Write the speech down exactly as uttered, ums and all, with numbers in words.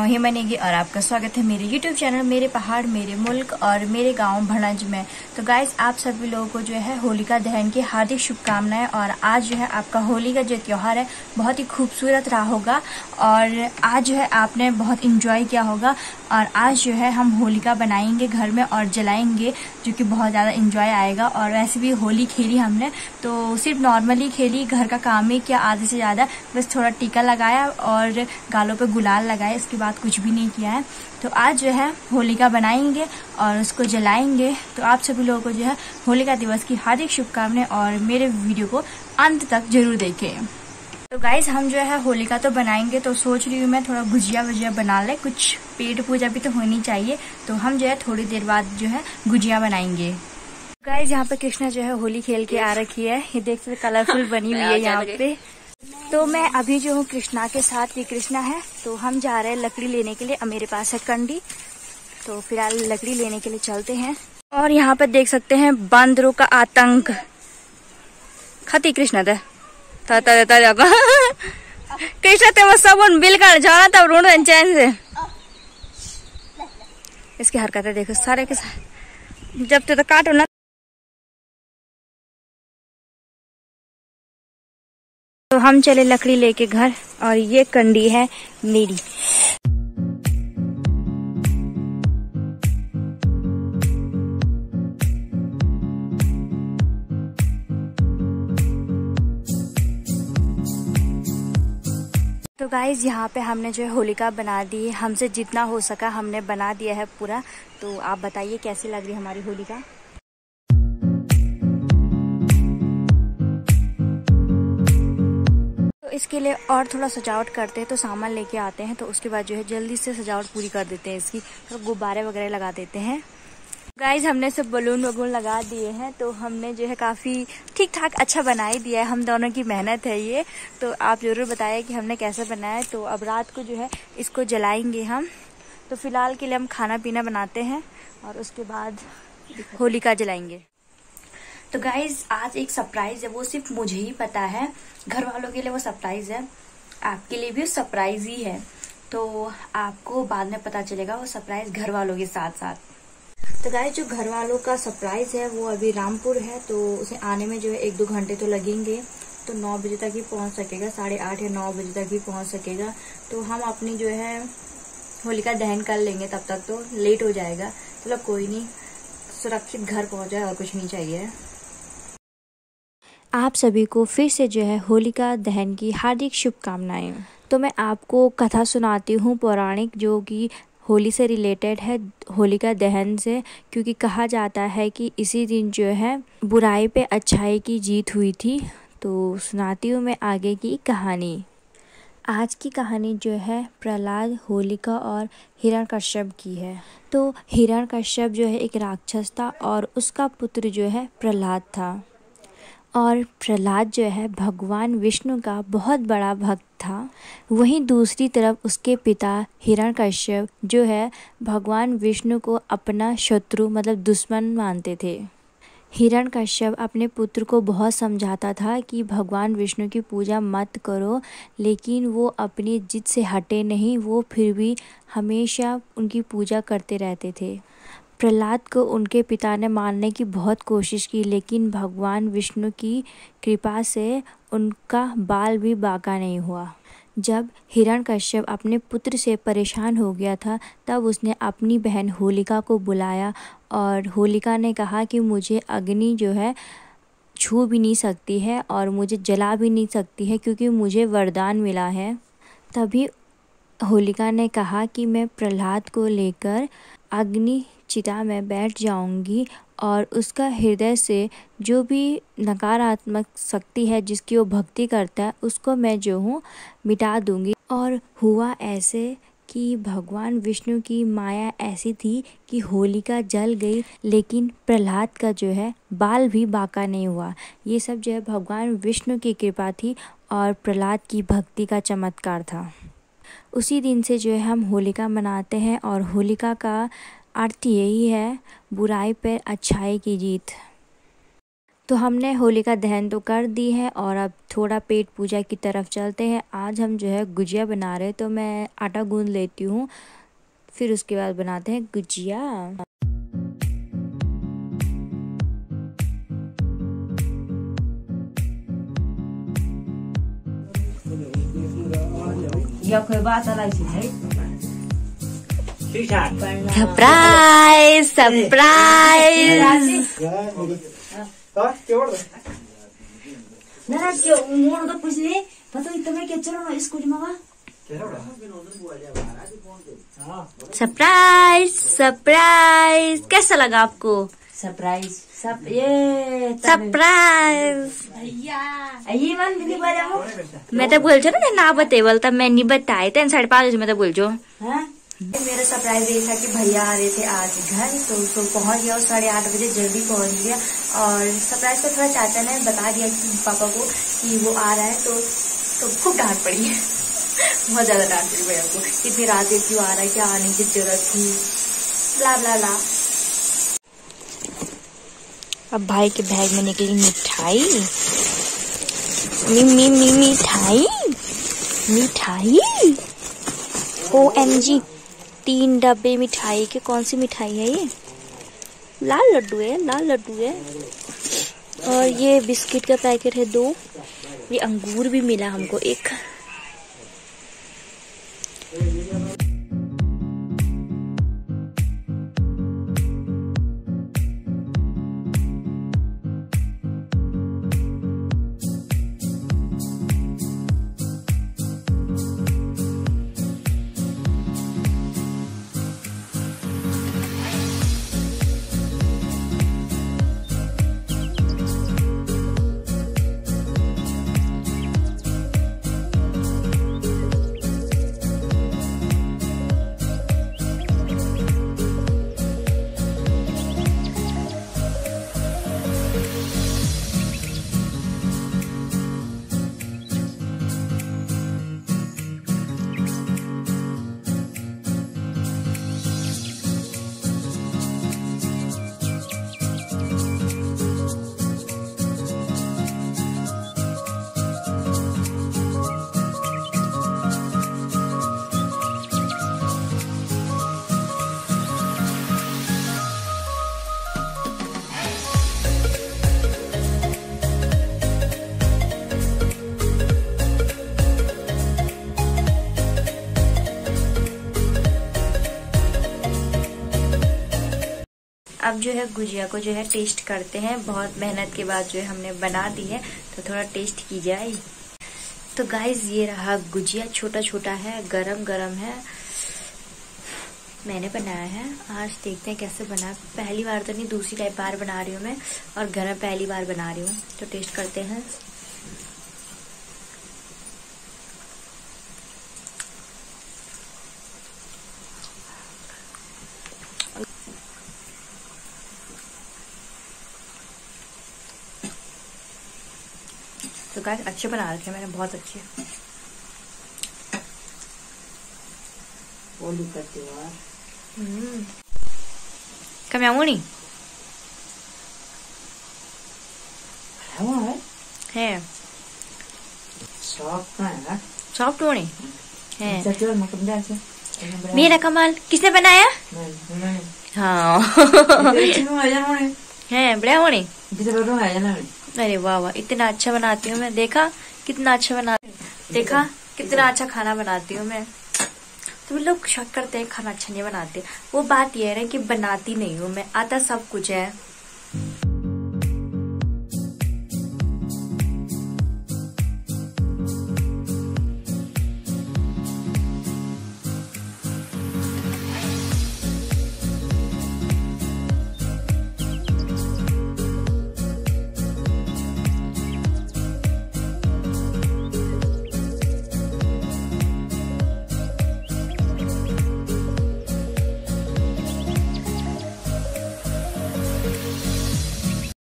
महिमा नेगी और आपका स्वागत है मेरे यूट्यूब चैनल मेरे पहाड़ मेरे मुल्क और मेरे गांव भड़ंज में। तो गाइज आप सभी लोगों को जो है होलिका दहन की हार्दिक शुभकामनाएं। और आज जो है आपका होली का जो त्योहार है बहुत ही खूबसूरत रहा होगा और आज जो है आपने बहुत इंजॉय किया होगा। और आज जो है हम होलिका बनाएंगे घर में और जलाएंगे, जो कि बहुत ज़्यादा इंजॉय आएगा। और वैसे भी होली खेली हमने तो सिर्फ नॉर्मली खेली, घर का काम ही किया आधे से ज़्यादा, बस थोड़ा टीका लगाया और गालों पे गुलाल लगाया, इसके बाद कुछ भी नहीं किया है। तो आज जो है होलिका बनाएंगे और उसको जलाएंगे। तो आप सभी लोगों को जो है होलिका दिवस की हार्दिक शुभकामनाएं और मेरे वीडियो को अंत तक जरूर देखें। तो गाइज हम जो है होलिका तो बनाएंगे, तो सोच रही हूँ मैं थोड़ा गुजिया वुजिया बना ले, कुछ पेट पूजा भी तो होनी चाहिए। तो हम जो है थोड़ी देर बाद जो है गुजिया बनाएंगे। गाइज यहाँ पे कृष्णा जो है होली खेल के आ रखी है, ये देख सकते कलरफुल बनी हुई है यहाँ पे। तो मैं अभी जो हूँ कृष्णा के साथ, ये कृष्णा है, तो हम जा रहे हैं लकड़ी लेने के लिए। अब मेरे पास है कंडी, तो फिलहाल लकड़ी लेने के लिए चलते हैं। और यहाँ पे देख सकते हैं बंदरों का आतंक। खती कृष्णा दे कृष्णा ते सब बिल कर जाना तब रोड चैन से। इसकी हरकतें देखो सारे के सारे, जब तो, तो काटो ना। तो हम चले लकड़ी लेके घर, और ये कंडी है मेरी। तो गाइज यहाँ पे हमने जो है होलिका बना दी, हमसे जितना हो सका हमने बना दिया है पूरा। तो आप बताइए कैसी लग रही है हमारी होलिका। तो इसके लिए और थोड़ा सजावट करते हैं, तो सामान लेके आते हैं, तो उसके बाद जो है जल्दी से सजावट पूरी कर देते हैं इसकी। तो गुब्बारे वगैरह लगा देते हैं। गाइज हमने सब बलून वगून लगा दिए हैं, तो हमने जो है काफ़ी ठीक ठाक अच्छा बना ही दिया है। हम दोनों की मेहनत है ये। तो आप ज़रूर बताइए कि हमने कैसे बनाया। तो अब रात को जो है इसको जलाएंगे हम। तो फिलहाल के लिए हम खाना पीना बनाते हैं और उसके बाद होलिका जलाएंगे। तो गाइज आज एक सरप्राइज है, वो सिर्फ मुझे ही पता है, घर वालों के लिए वो सरप्राइज है, आपके लिए भी सरप्राइज ही है। तो आपको बाद में पता चलेगा वो सरप्राइज घर वालों के साथ साथ। तो गाइस जो घर वालों का सरप्राइज है वो अभी रामपुर है, तो उसे आने में जो है एक दो घंटे तो लगेंगे। तो नौ बजे तक ही पहुंच सकेगा, साढ़े आठ या नौ बजे तक ही पहुंच सकेगा। तो हम अपनी जो है होलिका दहन कर लेंगे, तब तक तो लेट हो जाएगा। चलो तो कोई नहीं, सुरक्षित घर पहुंच जाए और कुछ नहीं चाहिए। आप सभी को फिर से जो है होलिका दहन की हार्दिक शुभकामनाएं। तो मैं आपको कथा सुनाती हूँ पौराणिक, जो कि होली से रिलेटेड है, होलिका दहन से। क्योंकि कहा जाता है कि इसी दिन जो है बुराई पे अच्छाई की जीत हुई थी। तो सुनाती हूँ मैं आगे की कहानी। आज की कहानी जो है प्रहलाद, होलिका और हिरण्यकश्यप की है। तो हिरण्यकश्यप जो है एक राक्षस था और उसका पुत्र जो है प्रहलाद था। और प्रहलाद जो है भगवान विष्णु का बहुत बड़ा भक्त था। वहीं दूसरी तरफ उसके पिता हिरण्यकश्यप जो है भगवान विष्णु को अपना शत्रु मतलब दुश्मन मानते थे। हिरण्यकश्यप अपने पुत्र को बहुत समझाता था कि भगवान विष्णु की पूजा मत करो, लेकिन वो अपनी जिद से हटे नहीं, वो फिर भी हमेशा उनकी पूजा करते रहते थे। प्रहलाद को उनके पिता ने मारने की बहुत कोशिश की, लेकिन भगवान विष्णु की कृपा से उनका बाल भी बाका नहीं हुआ। जब हिरण्यकश्यप अपने पुत्र से परेशान हो गया था, तब उसने अपनी बहन होलिका को बुलाया और होलिका ने कहा कि मुझे अग्नि जो है छू भी नहीं सकती है और मुझे जला भी नहीं सकती है, क्योंकि मुझे वरदान मिला है। तभी होलिका ने कहा कि मैं प्रहलाद को लेकर अग्नि चिता में बैठ जाऊंगी और उसका हृदय से जो भी नकारात्मक शक्ति है जिसकी वो भक्ति करता है, उसको मैं जो हूँ मिटा दूंगी। और हुआ ऐसे कि भगवान विष्णु की माया ऐसी थी कि होलिका जल गई, लेकिन प्रहलाद का जो है बाल भी बाका नहीं हुआ। ये सब जो है भगवान विष्णु की कृपा थी और प्रहलाद की भक्ति का चमत्कार था। उसी दिन से जो है हम होलिका मनाते हैं और होलिका का अर्थ यही है, बुराई पर अच्छाई की जीत। तो हमने होलिका दहन तो कर दी है और अब थोड़ा पेट पूजा की तरफ चलते हैं। आज हम जो है गुजिया बना रहे हैं, तो मैं आटा गूंद लेती हूँ, फिर उसके बाद बनाते हैं गुजिया। सरप्राइज सरप्राइज सरप्राइज सरप्राइज कैसा लगा आपको? सरप्राइज सब ये सरप्राइज मैं तो बोल जो ना ना बतेवल तब मैं नहीं बताई तेन साढ़े पाँच बजे मैं तो बोल जो। मेरा सरप्राइज ये था कि भैया आ रहे थे आज घर, तो तो पहुंच गया और साढ़े आठ बजे जल्दी पहुंच गया। और सरप्राइज को थोड़ा चाचा ने बता दिया कि पापा को कि वो आ रहा है, तो तो खूब डांट पड़ी बहुत ज्यादा डांट पड़ी भैया को, इतनी रात में क्यों आ रहा है, क्या आने की जरूरत थी, ब्ला ब्ला ब्ला। अब भाई के बैग में निकली मिठाई, मी मी मी मिठाई मिठाई ओ एम जी तीन डब्बे मिठाई के। कौन सी मिठाई है ये? लाल लड्डू है, लाल लड्डू है। और ये बिस्किट का पैकेट है दो। ये अंगूर भी मिला हमको एक। अब जो है गुजिया को जो है टेस्ट करते हैं। बहुत मेहनत के बाद जो है हमने बना दी है, तो थोड़ा टेस्ट की जाए। तो गाइज ये रहा गुजिया, छोटा छोटा है, गरम गरम है, मैंने बनाया है। आज देखते हैं कैसे बना। पहली बार तो नहीं, दूसरी टाइप बार बना रही हूँ मैं, और घर में पहली बार बना रही हूँ, तो टेस्ट करते हैं। तो गाइस अच्छे बना रखे मैंने, बहुत अच्छे। होली का त्योहार हम्म कम्यामुनी है है सॉफ्ट है, सॉफ्ट होनी है। चचोर मतलब जैसे मेरा कमाल किसने बनाया? हाँ है बड़ा होनी। अरे वाह वाह, इतना अच्छा बनाती हूँ मैं। देखा कितना अच्छा बना, देखा कितना अच्छा खाना बनाती हूँ मैं। तो लोग शक करते हैं खाना अच्छा नहीं बनाते। वो बात यह है कि बनाती नहीं हूँ मैं, आता सब कुछ है।